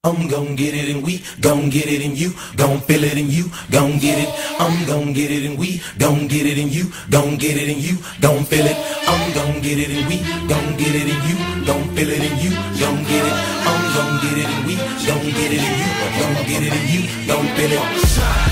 I'm gon' get it and we gon' get it and you gon' feel it and you gon' get it. I'm gon' get it and we gon' get it and you gon' get it and you gon' feel it. I'm gon' get it and we gon' get it and you gon' feel it and you gon' get it. I'm gon' get it and we gon' get it and you gon' get it and you gon' feel it.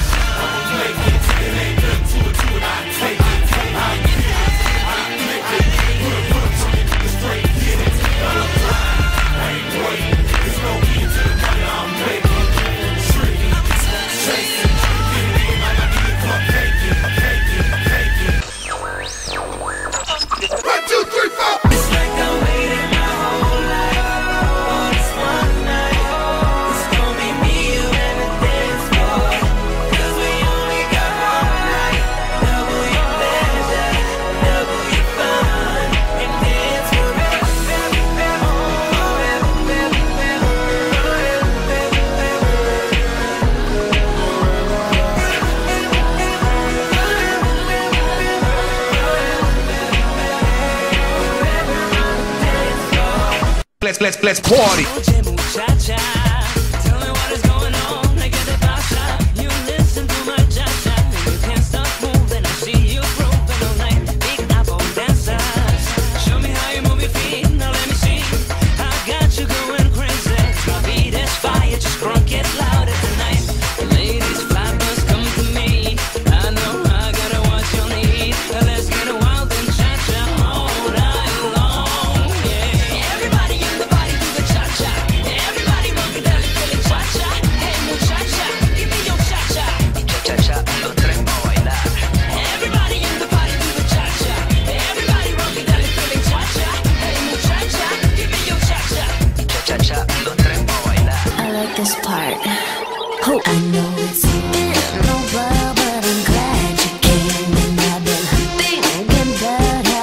Let's party. This part. Oh, I know it's